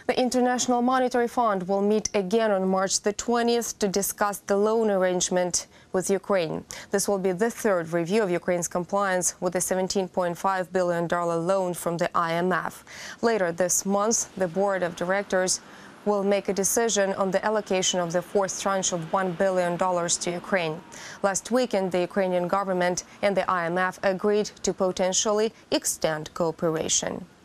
The International Monetary Fund will meet again on March the 20th to discuss the loan arrangement with Ukraine. This will be the third review of Ukraine's compliance with the $17.5 billion loan from the IMF. Later this month, the board of directors will make a decision on the allocation of the fourth tranche of $1 billion to Ukraine. Last weekend, the Ukrainian government and the IMF agreed to potentially extend cooperation.